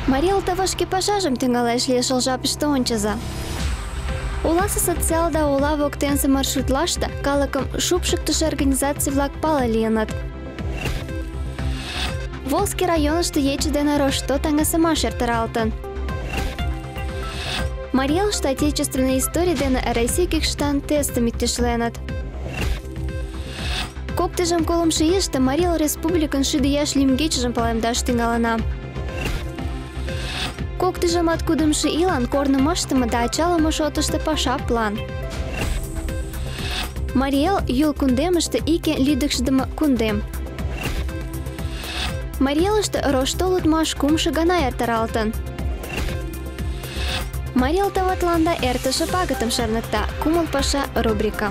Марил тавашки пашажым тӱҥалеш лиешыл жапыште ончыза. Оласе социал да ола воктенсе маршрутлаште калыкым шупшыктышо организаций-влак пале лийыныт. Волжский районышто ече дене рошто таҥасымаш эртаралтын. Марий Элыште отечественный историй дене Россий кӱкшытан тестым иктешленыт. 2010 ийыште Марий Эл Республикын 100 ияш лӱмгечыжым палемдаш тӱҥалына. 2020 ийлан корным ыштыме да ачалыме шотышто паша план. Марий Эл Юл кундемыште ике лӱдыкшыдымӧ кундем. Марий Элыште рошто лудмаш кумшо гана эртаралтын. Марий Эл товатланда эртыше пагытым шарныкта. Кумыл паша рубрика.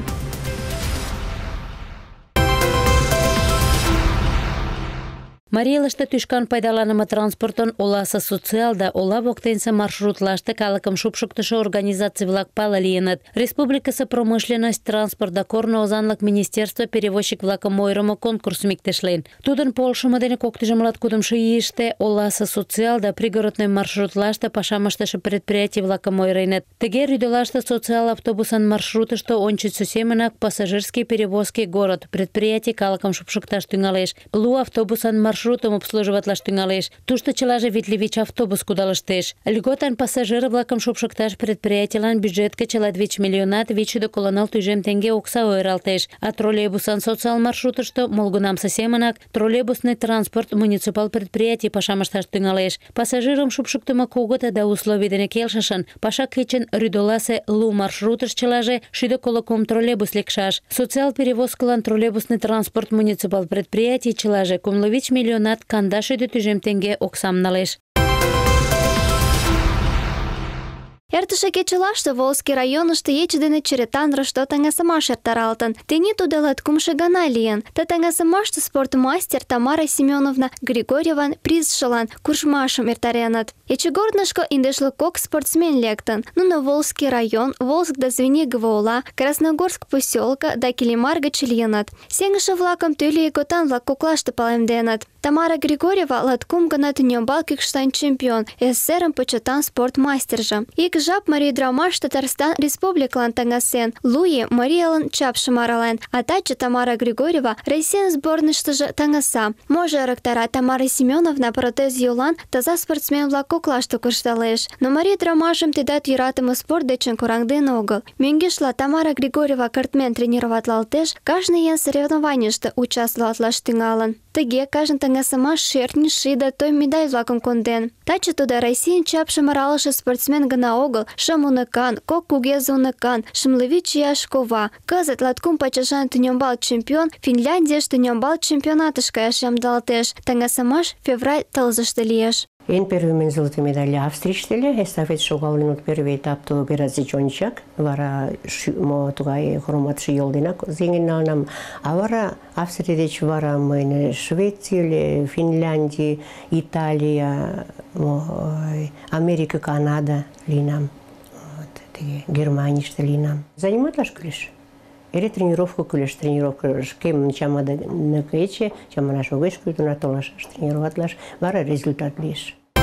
Марий Элыште тӱшкан пайдаланыме транспортын оласе социал да ола воктенсе маршрутлаште калыкым шупшыктышо организаций-влак пале лийыныт. Республикысе промышленность, транспорт да корно озанлык министерство перевозчик-влакым ойырымо конкурсым иктешлен. Тудын полшымо дене 2020 ийыште оласе социал да пригородный маршрутлаште пашам ыштыше предприятий-влакым ойыреныт. Тыге рӱдолаште социал автобусын маршрутышто ончычсо семынак пассажирский перевозки город предприятий калыкым шупшыкташ тӱҥалеш. Лу автобусын маршрутым обслуживатлаш тӱҥалеш. Тушто чылаже витле-вич автобус кудалыштеш. Льготан пассажир-влакым шупшыкташ предприятийлан бюджетке чыла 2 миллионат 594 тӱжем теҥге окса ойыралтеш. А троллейбусан социал маршрутышто молгунамсе семынак троллейбусный транспорт муниципал предприятий пашам ышташ тӱҥалеш. Пассажирым шупшыктымо кугыт да условий дене келшышын паша кечын рӱдоласе лу маршрутыш чылаже 193 троллейбус лекшаш. Социал перевозкылан троллейбусный транспорт муниципал предприятий чылаже 5 миллионат 15 тӱжем теҥге оксам налеш. Эртыше кечылаште Волжский районышто ече дене черетан рошто таҥасымаш эртаралтын. Тений тудо латкумшо гана лийын. Ты таҥасымаште спортмастер Тамара Семеновна Григорьеван призшылан куржмашым эртареныт. Ечыгорнышко 52 спортсмен лектын. Нуно Волжский район, Волжск да Звенигово ола, Красногорск поселка да Килимар гыч лийыныт. Сеҥыше-влакым тӱрлӧ ийготан-влак коклаште палемденыт. Тамара Григорьева латкум гана тӱнямбал кӱкшытан чемпион, СССР-ын почетан спортмастерже. Ик жап марий ӱдырамаш Татарстан республикылан таҥасен, лу ий Марий Элын чапшым арален, а таче Тамара Григорьева Российын сборныйыштыже таҥаса. Можо ырыктара, Тамара Семеновна протез йолан таза спортсмен-влак коклаште куржталеш. Но марий ӱдырамашым тидат йӧратыме спорт дечын кораҥден огыл. Мӧҥгешла Тамара Григорьева кыртмен тренироватлалтеш, кажне еҥ соревнованийыште участвоватлаш тӱҥалын. Тыге кажне таҥасымаш шӧртньӧ, ший да той медаль-влакым конден. Таче тудо Российын чапшым аралыше спортсмен гына огыл, 5 уныкан, 2 кугезе уныкан, 65 ияш кова. Кызыт латкум пачашан тӱнямбал чемпион Финляндийыш тӱнямбал чемпионатыш каяш ямдылалтеш. Таҥасымаш февраль тылзыште лиеш. En первый мен золотой медаль Австрийштеле, эстафет шогалын от первый этапто операция чончак, вара мо тугай хроматшы йолденак зеңген налнам, а вара Австрия деч вара мен Швеция, Финляндия, Италия, Америка, Канада линам, Германийште линам. Заниматлаш кулеш. Эре тренировка кулеш, тренировка кем чамада накече, чамана шогеш культура толаш тренироватлаш, вара результат лиш.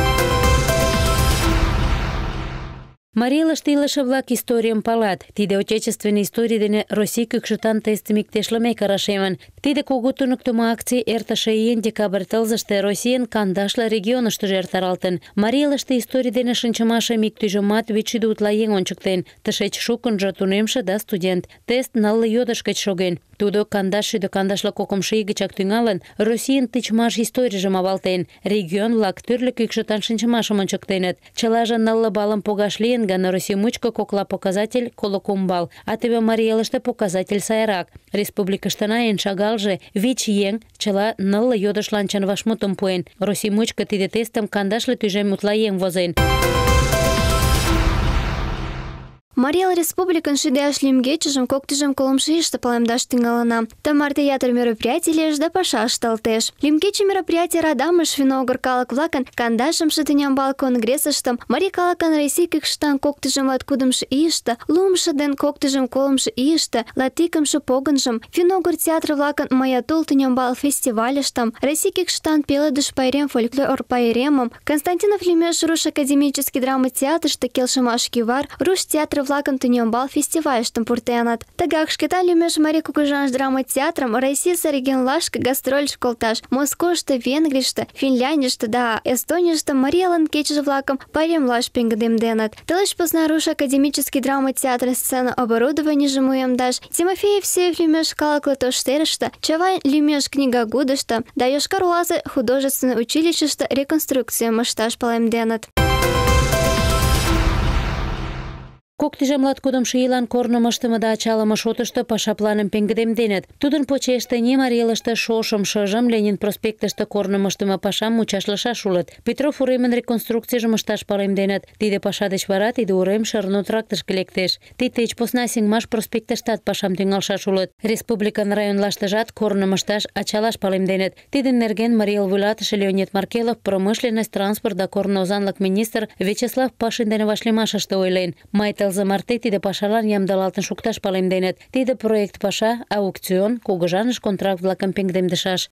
Марий Элыште илыше-влак историйым палат. Тиде отечественный историй дене Россий кӱкшытан тестым иктешлымек рашемын. Тиде кугу туныктымо акций эртыше ийын декабрь тылзыште Российын 40 регионыштыже эртаралтын. Марий Элыште историй дене шинчымашым ик тӱжемат 500 утла еҥ ончыктен. Тышеч шукынжо тунемше да студент. Тест 9 йодыш гыч шоген. Тудо 50-52 ий гычак тӱҥалын, Российын тичмаш историйжым авалтен. Регион-влак тӱрлӧ кӱкшытан шинчымашым ончыктеныт. Чылаже 9 баллым погаш лийын гын, Россий мучко кокла показатель 33 балл, а теве Марий Элыште показатель сайрак. Республикыштына эн шагалже 5 еҥ чыла 9 йодышлан чын вашмутым пуэн. Россий мучко тиде тестым 50 тӱжем утла еҥ возен. Мариял республикан шидеаш лимгечежем коктежем коломшишта палемдаш тингалана. Тамар театр мероприятий леш да пашаш талтеш. Лимгече мероприятия радамыш виногор калак влакан кандашем шитынямбал конгрессыштам Мари калакан рейсикик штан коктежем латкудымш ишта, лумша ден коктежем коломш ишта, латикымшы погынжым, виногор театр влакан маятул тынямбал фестивалештам, рейсикик штан пеладыш пайрем фольклор пайремом, Константинов лимеш руш академический драма театршта келшимаш кивар, руш театр влакан тынямбал фестивальштам пуртенат. Тагак шкетан лимеш Мари кукужанш драма театром Россия сариген лашка гастроль школташ, Москошта, Венгришта, Финляндишта да Эстоништа Мариялан кечеж влакам пайрем лаш пингдемденат. Тылыш позна руш академический драма театр сцена оборудование жемуем даш, Тимофеев сев лимеш калак латоштерышта, Чавайн лимеш книга гудышта, да Йошкар-Олазы художественное училищешта реконструкция машташ палемденат. Коктежем латкудымшы илан корнымыштымы да ачалымы шотышты паша планым пенгдемденет. Тудын почеште не Марелышты шошым шыжым Ленин проспектышты корнымыштымы пашам мучашлышаш улыт. Петров уремын реконструкцийжым ышташ палемденет. Тиде паша деч вара тиде урем шырну трактышке лектеш. Тиддеч посна Сиҥмаш проспектыштат пашам тӱҥалшаш улыт. Республикан районлаштыжат корным ышташ ачалаш палемденет. Тидын нерген Мариял вуйлатыше Леонид Маркелов, промышленность, транспорт да корно озанлык министр Вячеслав Пашин дене вашлиймашыште ойлен. Тылзе марте тиде пашалан ямдылалтын шукташ палемденет. Тиде проект паша, аукцион, кугыжаныш контракт-влакым пеҥгыдемдышаш.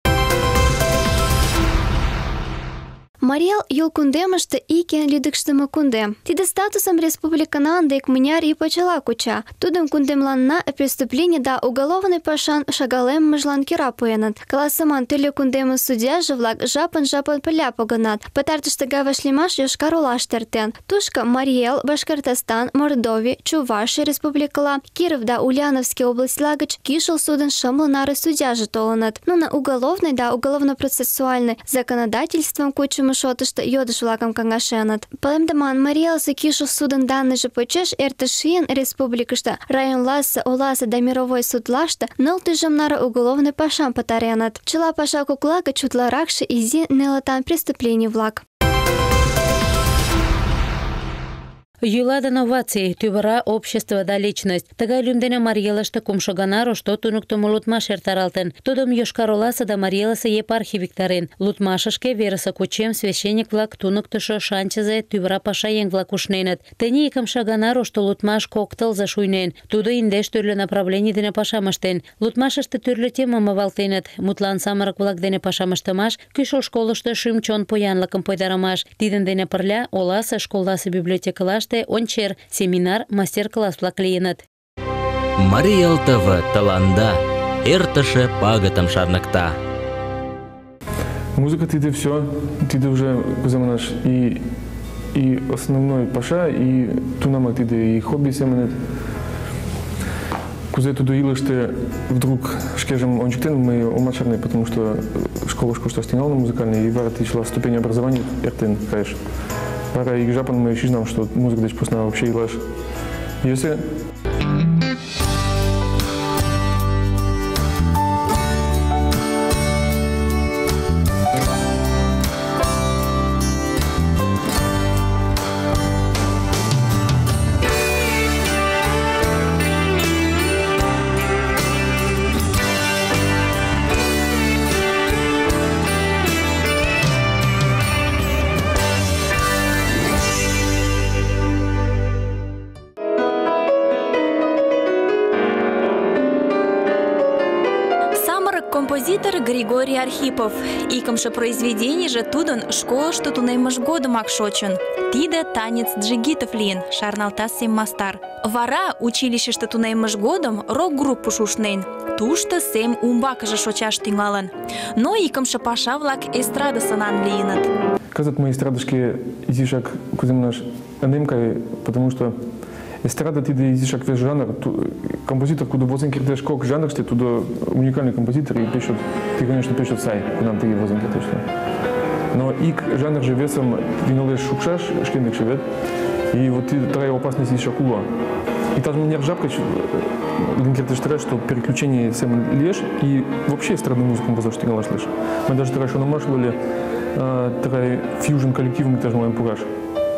Мариял юл кундемышты икен лидыкштымы кундем. Тиде статусом республиканан дек мыняр и почела куча. Тудым кундемланна преступление да уголовный пашан шагалем мыжлан кира пуэнат. Каласыман тыле кундемын судьяжы влак жапын пыля погынат. Пытартыштыга вашлимаш Йошкар-Олаш тертен. Тушка Мариял, Башкортостан, Мордовия, Чувашия республикала, Киров да Ульяновский область лагач кишел суден шымлы нары судьяжы толынат. Но на уголовный да уголовно-процессуальный законодательством кучымы шотышты йодыш влакам каңашенат. Палемдаман Мариялсы кишыл судын данный же почеш эртышиен республикышта районласы, оласы да мировой судлашты ныл тыжым нары уголовный пашам патаренат. Чыла паша куклага чутларакши изи нелатан преступлений влак. Юлада новации, тюбара общество да личность. Тагай люмдене Марьелашты кумшогана рошто тунуктому лутмаш эртаралтен. Тудым Йошкар-Оласы да Марьеласы епархи виктарен. Лутмашышке верыса кучем священник-влак тунуктышо шанчызе тюбара паша еҥ-влак ушненыт. Тений икымшагана рошто лутмаш кок тылзе шуйнен. Тудо индеш тӱрлӧ направлений дене пашам ыштен. Лутмашыште тӱрлӧ темым авалтеныт. Мутлан самырык-влак дене пашам ыштымаш, кӱшыл школышто шӱм-чон поянлыкым пойдарымаш. Тидын дене пырля оласе, школласе библиотекылаште ончер, семинар, мастер-класс-влак лийыныт. Мариял ТВ тыланда эртыше пагытым шарныкта. Музыка тиде все, тиде уже позаманаш и основной паша, и тунама тиде и хобби семенет. Кузе туда илыште вдруг шкежем ончиктен мы омачарны, потому что школа что стеняла на музыкальной, и вара тычла ступень образования эртен, конечно. Пара и жапан мы еще знам, что музыка дечь посна вообще илаш. Если композитор Григорий Архипов. Икымше произведение же тудын школышто тунеммыж годымак шочын. Тиде танец джигитов лийын, шарналта Семмастар. Вара училищыште тунеммыж годым рок-группыш ушнен. Тушто Сем умбакыже шочаш тӱҥалын. Но икымше паша-влак эстрада сынан лийыныт. Кызыт мы эстрадышке изишак куземнаш ынем кай, потому что эстрада тиде изишак вес жанр. Композитор, куда возен кирдеш кок жанрште, туда уникальный композитор и пишет, ты, конечно, пишет сай, куда ты возен кирдеште. Но ик жанр же весом винолеш шукшаш, шкендек шевет, и вот такая опасность изишак ула. И даже мне ржапка, линкертештера, что переключение сем леш, и вообще эстрадную музыку мы позавшти галаш леш. Мы даже тогда еще намашивали такая фьюжн коллектив, мы тоже моем пугаш.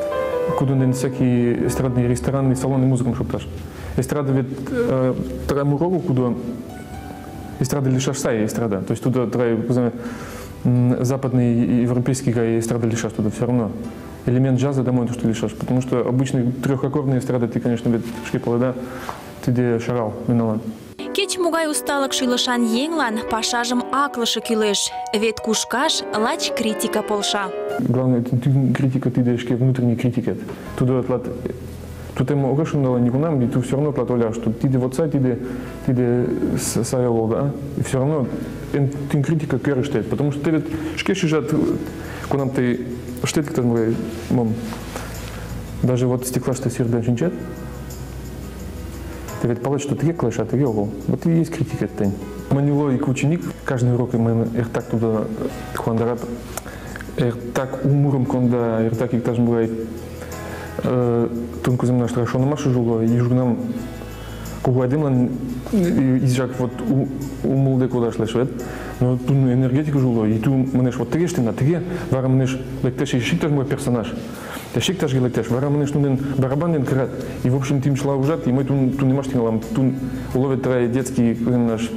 куда на всякие эстрадные рестораны, салоны музыкам шопташ. Эстрада ведь траему рогу, куда эстрада лишаш сай эстрада. То есть туда западный и европейский эстрада лишаш туда все равно. Элемент джаза домой то, что лишаш. Потому что обычный трехаккордный эстрада ты, конечно, ведь шкипала, да, ты где шарал, миналан. Кеч мугай усталык шилышан еҥлан пашажым аклыше кӱлеш, вет кушкаш лач критика полша. Главное, критика ты даешь внутренний критикет. Туда отлад, тут ему решено не нам, и ты все равно платоля, что ты вот сайт, ты саяло, да, и все равно ты критика керешь, потому что ты ведь шкеши жат, куда нам ты штет, кто мой мам, даже вот стекла что сердце чинчат. Ты ведь получишь, что ты клэш, а ты геогол. Вот и есть критика это. Манило и ученик, каждый урок мы так туда хвандарат, так умуром конда, так и тоже бывает. Тонко земля что хорошо на марше жило, и журнам кугуадимлан изжак вот у молодых куда шлешвет, но ту энергетику жило, и ту манеш вот трешь ты на тре, вара манеш лектеш и шик тоже мой персонаж. Те шик тоже лектеш, вара манеш тунен барабанен крат, и в общем тим шла ужат, и мы ту не машем лам, ту уловит трое детский наш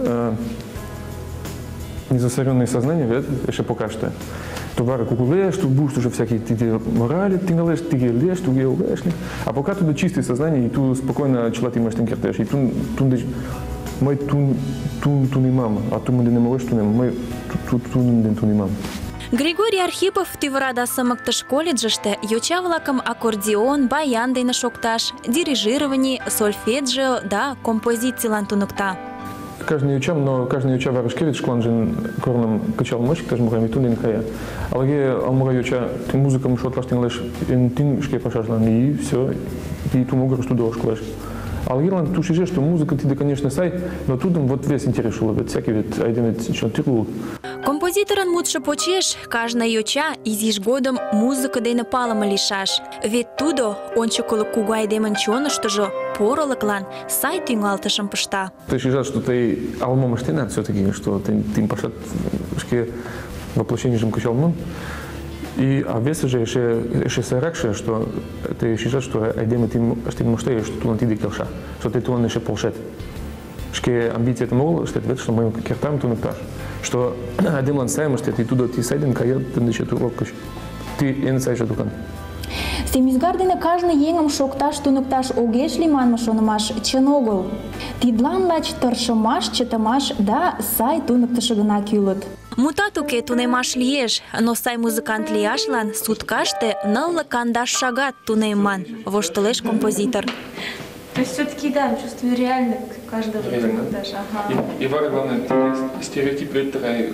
незасоренное сознание, ведь еще пока что. Товары кукулеш, тут будешь уже всякие морали, ты галеш, ты гелеш, ты геолеш. А пока туда чистое сознание, и тут спокойно человек имеешь ten кертеш. И тут мы тут не мама, а тут мы не можем, мы тут не мама. Григорий Архипов тывырада сымыктыш колледжыште йоча-влакым аккордеон, баян дене шокташ, дирижирование, сольфеджио да композициялан туныкта. Каждый учам, но каждый уча варышкевич кланжин корном качал мощик, тоже мугами тун не кая. Алге алмуга уча музыка мушот лаштин леш тин шке пошажлан и все, и ту мугу что до школеш. Алгирлан тушиже, что музыка ты конечно сай, но тут вот весь интерес шел, ведь всякий ведь айдем ведь что тирул. Композиторын мутшо почеш, кажна йоча изиш годым музыка дене палыме лишаш. Вет тудо ончыкылык кугу айдемын чоныштыжо порылыклан сай тӱҥалтышым пышта. Ты считаешь, что ты алмом ыштенат все-таки, что ты пошат шке воплощение жим качалмон. А вес же еще саракше, что ты считаешь, что айдемы ты муштаешь, что тулан ты дикелша, что ты тулан еще полшет. Шке амбиции это мол, что это что мы кертам ту некташ. Что один лан саем, что ты туда ты сайден каят, ты начать урок ты не сайешь дукан. Семизгардене каждый еҥым шокташ туныкташ огеш лий манме шонымаш чын огыл. Тидлан лач тыршымаш, чытымаш да сай туныктышо гына кӱлыт. Мутат уке, тунемаш лиеш, но сай музыкант лияшлан суткаште 9-10 шагат тунемман, воштылеш композитор. То есть все-таки, да, чувствую реально каждого даже. Ага. И вара главное, стереотип это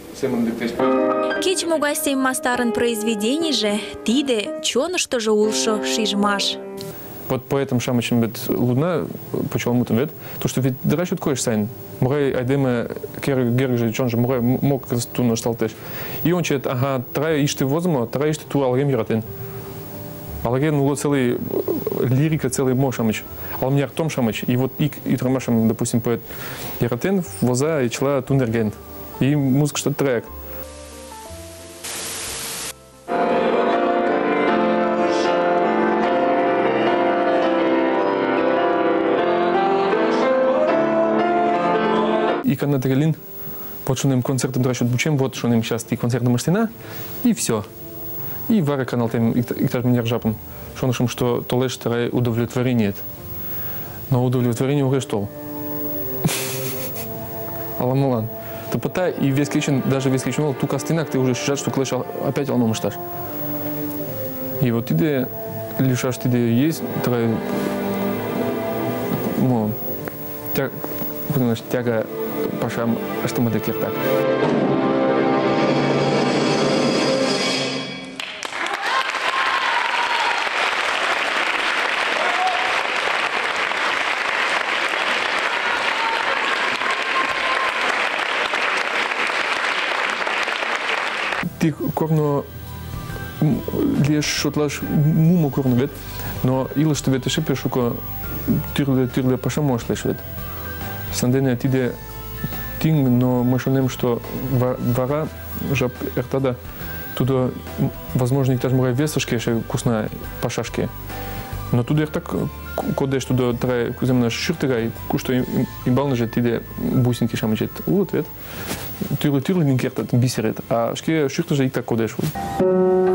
Кеч-могай сем мастарын произведенийже тиде чоныштыжо улшо шижмаш. Вот поэтому шамычын бит лудна почему там ведь то что ведь драчут коеш сайн мурай айдеме герже чонже мурай мог ту нашталтеш и он чет ага трая иште возмо трая иште ту алгем яратен алген уло целый лирика целый мошамыч алмняр том шамыч и вот и трамашам допустим поэт яратен воза и чла тунерген и музыка что трек. И когда Трелин, вот что нам концертом драчут бучем, вот что нам сейчас и концертная машина, и все. И вара канал тем, и даже меня ржапом, что нашим, что то лишь второе удовлетворение. Но удовлетворение уже что? Аламулан. То пота и весь кличин, даже весь кличин, ту кастинак ты уже ощущаешь, что клэш опять алмом шташ. И вот идея, лишаш идея есть, вторая, ну, тяга пашам, что мы таких так. Ты корно лишь шотлаш муму корно вет, но или что вет еще пешуко тирле пашам можешь лишь вет. Сандене тиде тинг, но мы шунем, что вара жаб эртада туда, возможно, их даже могла весашки, еще вкусная пашашки. Но туда их так кодеш туда трае куземна ширтыгай, кушто им бална же тиде бусинки шамачет. Вот вет. Тюрлы не кертат бисерет, а шке ширта же их так кодеш.